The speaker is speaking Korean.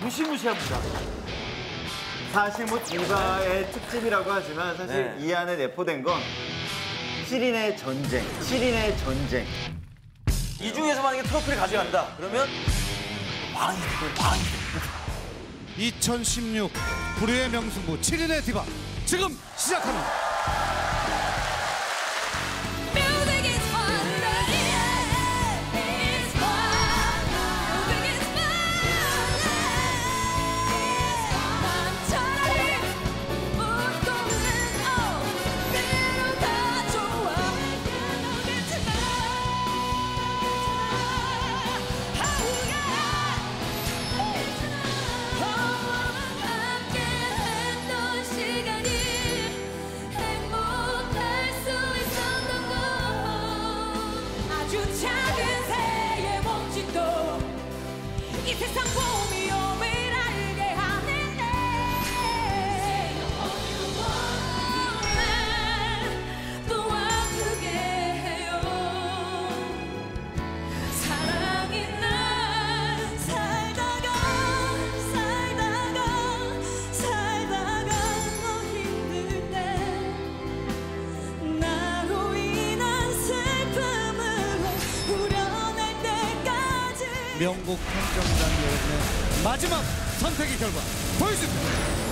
무시무시합니다. 사실 뭐 디바의 특집이라고 하지만 사실 이 안에 내포된 건 7인의 전쟁, 7인의 전쟁. 이 중에서 만약에 트로피를 가져간다. 그러면 왕이 되고 왕이 되고. 2016 불의의 명승부 7인의 디바 지금 시작합니다. 이 세상 봄이 오면 알게 하는데 또 아프게 해요. 사랑이 날 살다가 너 힘들 때 나로 인한 슬픔으로 우려낼 때까지 명곡 평정단 여러분의 마지막 선택의 결과 보여줍니다.